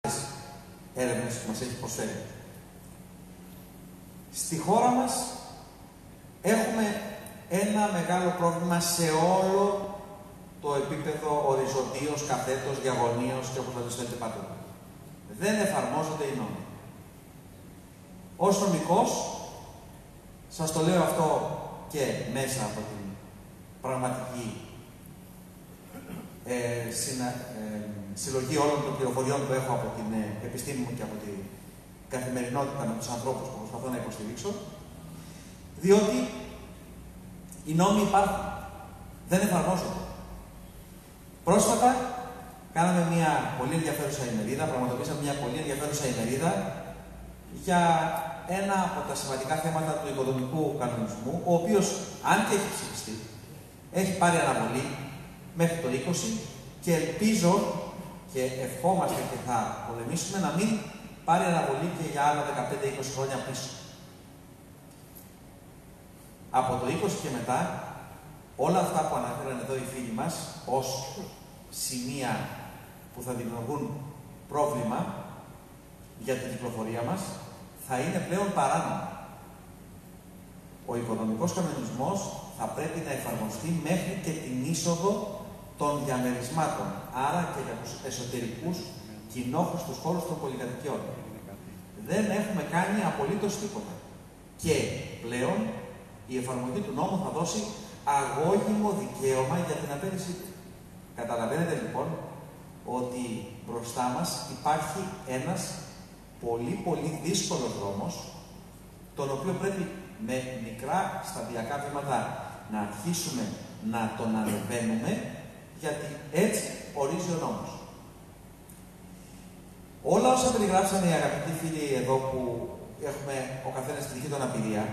έρευνες που μας έχει προσφέρει. Στη χώρα μας έχουμε ένα μεγάλο πρόβλημα σε όλο το επίπεδο οριζοντίως, καθέτος, διαγωνίως και όπως θα το στέλνετε παντού. Δεν εφαρμόζονται οι νόμοι. Ως νομικός, σας το λέω αυτό και μέσα από την πραγματική συλλογή όλων των πληροφοριών που έχω από την επιστήμη μου και από την καθημερινότητα με τους ανθρώπους που προσπαθώ να υποστηρίξω, διότι οι νόμοι υπάρχουν, δεν εφαρμόζονται. Πρόσφατα κάναμε μια πολύ ενδιαφέρουσα ημερίδα, πραγματοποιήσαμε μια πολύ ενδιαφέρουσα ημερίδα για ένα από τα σημαντικά θέματα του οικοδομικού κανονισμού, ο οποίος, αν και έχει ψηφιστεί, έχει πάρει αναβολή μέχρι το 20 και ελπίζω και ευχόμαστε και θα πολεμήσουμε να μην πάρει αναβολή και για άλλα 15-20 χρόνια πίσω. Από το 20 και μετά, όλα αυτά που αναφέραν εδώ οι φίλοι μας ως σημεία που θα δημιουργούν πρόβλημα για την κυκλοφορία μας, θα είναι πλέον παράνομα. Ο οικονομικός κανονισμός θα πρέπει να εφαρμοστεί μέχρι και την είσοδο των διαμερισμάτων, άρα και για τους εσωτερικούς κοινόχρηστους χώρους των πολυκατοικιών. Δεν έχουμε κάνει απολύτως τίποτα. Και πλέον η εφαρμογή του νόμου θα δώσει αγώγιμο δικαίωμα για την αφαίρεσή του. Καταλαβαίνετε λοιπόν ότι μπροστά μας υπάρχει ένας πολύ δύσκολος δρόμος, τον οποίο πρέπει με μικρά σταδιακά βήματα να αρχίσουμε να τον ανεβαίνουμε, γιατί έτσι ορίζει ο νόμος. Όλα όσα περιγράψανε οι αγαπητοί φίλοι εδώ που έχουμε ο καθένας τη δική του αναπηρία,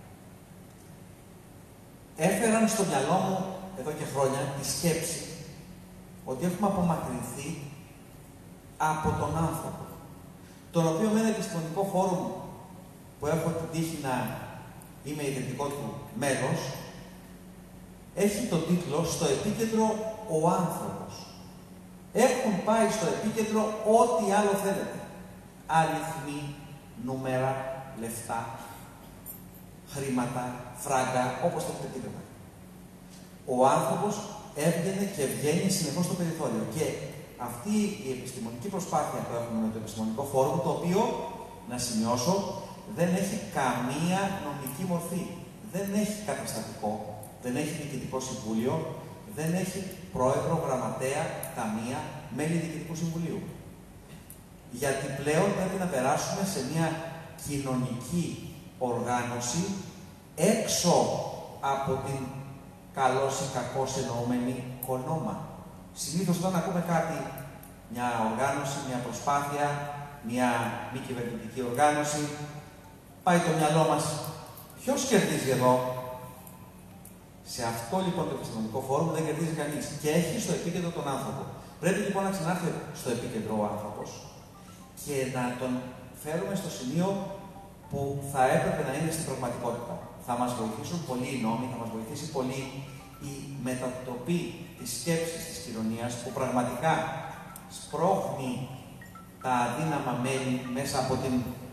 έφεραν στο μυαλό μου εδώ και χρόνια τη σκέψη ότι έχουμε απομακρυνθεί από τον άνθρωπο, τον οποίο με ένα επιστημονικό φόρουμ που έχω την τύχη να είμαι ιδρυτικό του μέλος, έχει τον τίτλο «Στο επίκεντρο ο άνθρωπος». Έχουν πάει στο επίκεντρο ό,τι άλλο θέλετε. Αριθμοί, νούμερα, λεφτά, χρήματα, φράγκα, όπως θέλετε πείτε. Ο άνθρωπος έβγαινε και βγαίνει συνεχώς στο περιθώριο. Και αυτή η επιστημονική προσπάθεια που έχουμε με το επιστημονικό φόρουμ, το οποίο, να σημειώσω, δεν έχει καμία νομική μορφή. Δεν έχει καταστατικό, δεν έχει διοικητικό συμβούλιο, δεν έχει πρόεδρο, γραμματέα, ταμεία, μέλη διοικητικού συμβουλίου. Γιατί πλέον πρέπει να περάσουμε σε μια κοινωνική οργάνωση έξω από την καλώς ή κακώς εννοούμενη κονόμα. Συνήθως όταν ακούμε κάτι, μια οργάνωση, μια προσπάθεια, μια μη κυβερνητική οργάνωση, πάει το μυαλό μας. Ποιος κερδίζει εδώ? Σε αυτό λοιπόν το επιστημονικό φόρουμ δεν κερδίζει κανείς και έχει στο επίκεντρο τον άνθρωπο. Πρέπει λοιπόν να ξανάρθει στο επίκεντρο ο άνθρωπος και να τον φέρουμε στο σημείο που θα έπρεπε να είναι στην πραγματικότητα. Θα μας βοηθήσουν πολύ οι νόμοι, θα μας βοηθήσει πολύ η μετατροπή της σκέψης της κοινωνίας που πραγματικά σπρώχνει τα αδύναμα μέλη μέσα από την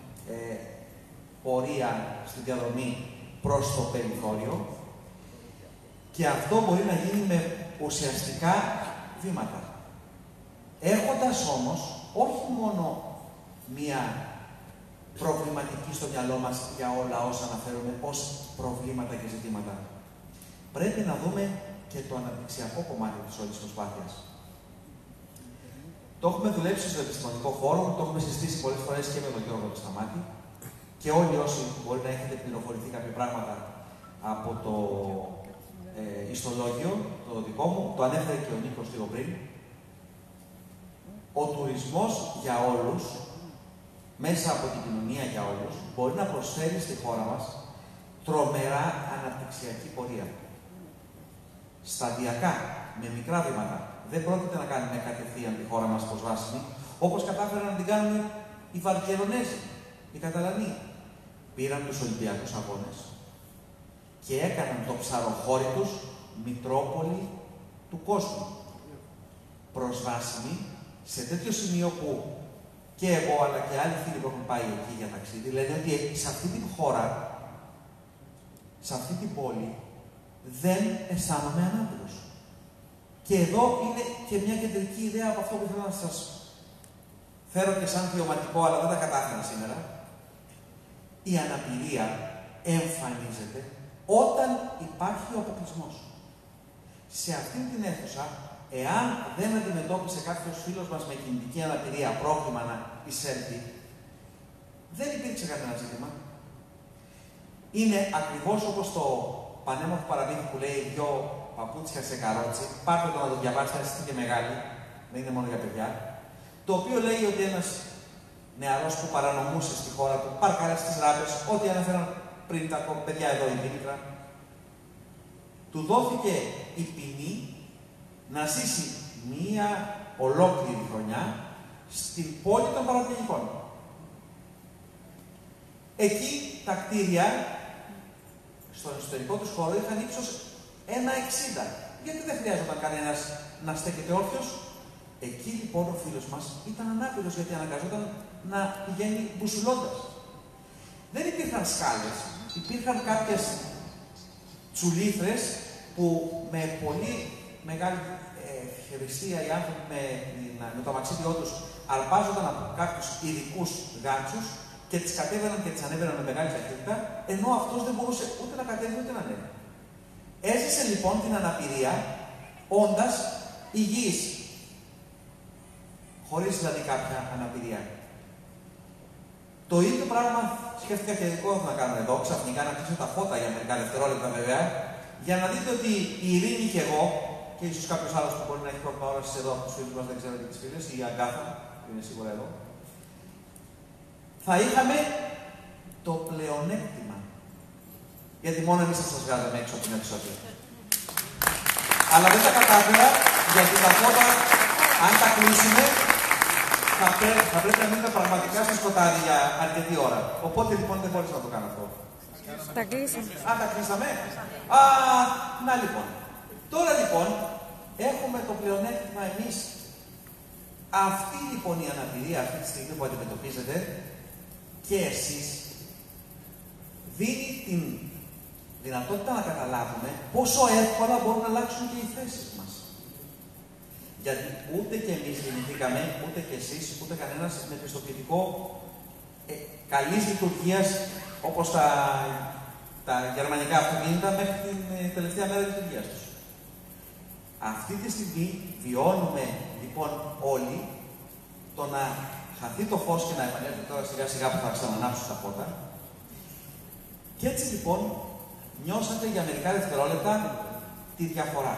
πορεία στη διαδρομή προς το περιθώριο. Και αυτό μπορεί να γίνει με ουσιαστικά βήματα. Έχοντας όμως όχι μόνο μία προβληματική στο μυαλό μας για όλα όσα αναφέρουμε ως προβλήματα και ζητήματα. Πρέπει να δούμε και το αναπτυξιακό κομμάτι της όλης προσπάθειας. Το έχουμε δουλέψει στο επιστημονικό φόρουμ, το έχουμε συζητήσει πολλές φορές και με τον Γιώργο Σταμάτη και όλοι όσοι μπορεί να έχετε πληροφορηθεί κάποια πράγματα από το ιστολόγιο, το δικό μου, το ανέφερε και ο Νίκος λίγο πριν. Ο τουρισμός για όλους, μέσα από την κοινωνία για όλους, μπορεί να προσφέρει στη χώρα μας τρομερά αναπτυξιακή πορεία. Σταδιακά, με μικρά βήματα. Δεν πρόκειται να κάνουμε κατευθείαν τη χώρα μας προσβάσιμη, όπως κατάφεραν να την κάνουν οι Βαρκελονέζοι, οι Καταλανοί. Πήραν τους Ολυμπιακούς Αγώνες και έκαναν το ψαροχώρι τους μητρόπολη του κόσμου. Προσβάσιμη σε τέτοιο σημείο που και εγώ αλλά και άλλοι φίλοι που έχουν πάει εκεί για ταξίδι, λένε ότι σε αυτή την χώρα, σε αυτή την πόλη, δεν αισθάνομαι ανάπηρος. Και εδώ είναι και μια κεντρική ιδέα από αυτό που θέλω να σας φέρω και σαν βιωματικό, αλλά δεν τα κατάφερα σήμερα. Η αναπηρία εμφανίζεται όταν υπάρχει ο αποκλεισμός. Σε αυτήν την αίθουσα, εάν δεν αντιμετώπισε κάποιος φίλος μας με κινητική αναπηρία πρόβλημα να εισέλθει, δεν υπήρξε κανένα ζήτημα. Είναι ακριβώς όπως το πανέμορφο παραμύθι που λέει δυο παπούτσια σε καρότσι, πάρτε το να το διαβάσετε, είστε και μεγάλοι, δεν είναι μόνο για παιδιά, το οποίο λέει ότι ένας νεαρός που παρανομούσε στη χώρα του, πάρκαρε στις ράμπες, ό,τι αναφέραν πριν τα παιδιά εδώ, η Δήμητρα, του δόθηκε η ποινή να ζήσει μία ολόκληρη χρονιά στην πόλη των παραπληγικών. Εκεί τα κτίρια, στον εσωτερικό τους χώρο, είχαν ύψος 1,60. Γιατί δεν χρειάζονταν κανένας να στέκεται όρθιος. Εκεί λοιπόν ο φίλος μας ήταν ανάπηρος, γιατί αναγκαζόταν να πηγαίνει μπουσουλώντας. Δεν υπήρχαν σκάλες, υπήρχαν κάποιες τσουλήθρες που με πολύ μεγάλη ευχαριστία οι άνθρωποι με το αμαξίδιό τους αρπάζονταν από κάποιους ειδικούς γάντσους και τις κατέβαιναν και τις ανέβαιναν με μεγάλη ταχύτητα, ενώ αυτός δεν μπορούσε ούτε να κατέβει ούτε να ανέβει. Έζησε λοιπόν την αναπηρία όντας υγιής, χωρίς δηλαδή κάποια αναπηρία. Το ίδιο πράγμα σκέφτηκα και εγώ να κάνω εδώ, ξαφνικά να κλείσω τα φώτα για μερικά δευτερόλεπτα βέβαια, για να δείτε ότι η Ειρήνη και εγώ, και ίσως κάποιος άλλος που μπορεί να έχει πρόβλημα όρασης εδώ από τους φίλους μας, δεν ξέρω και τις φίλες, η Αγκάθα, που είναι σίγουρα εδώ, θα είχαμε το πλεονέκτημα. Γιατί μόνο εμείς θα σας βγάζαμε έξω από την εξώτερη. Αλλά δεν τα κατάφερα, γιατί τα φώτα, αν τα κλείσουμε, θα πρέπει να μείνουμε πραγματικά στο σκοτάδι για αρκετή ώρα. Οπότε λοιπόν δεν μπορείς να το κάνω αυτό. Τα κλείσαμε. Α, τα κλείσαμε. Α, να λοιπόν. Τώρα λοιπόν έχουμε το πλεονέκτημα εμείς. Αυτή λοιπόν η αναπηρία αυτή τη στιγμή που αντιμετωπίζετε και εσείς δίνει την δυνατότητα να καταλάβουμε πόσο εύκολα μπορούν να αλλάξουν και οι θέσεις μας. Γιατί ούτε και εμείς γεννηθήκαμε, ούτε και εσείς, ούτε κανένας με πιστοποιητικό καλής λειτουργίας όπως τα γερμανικά αυτοκίνητα μέχρι την τελευταία μέρα λειτουργίας τους. Αυτή τη στιγμή βιώνουμε λοιπόν όλοι το να χαθεί το φως και να επανέλθει τώρα σιγά σιγά που θα ξανανάψουν τα φώτα. Και έτσι λοιπόν νιώσατε για μερικά δευτερόλεπτα τη διαφορά.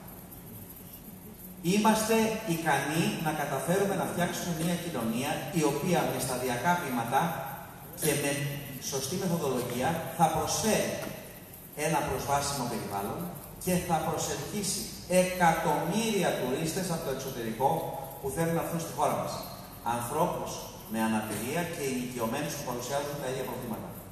Είμαστε ικανοί να καταφέρουμε να φτιάξουμε μια κοινωνία η οποία με σταδιακά βήματα και με σωστή μεθοδολογία θα προσφέρει ένα προσβάσιμο περιβάλλον και θα προσελκύσει εκατομμύρια τουρίστες από το εξωτερικό που θέλουν να έρθουν στη χώρα μας. Ανθρώπους με αναπηρία και ηλικιωμένους που παρουσιάζουν τα ίδια προβλήματα.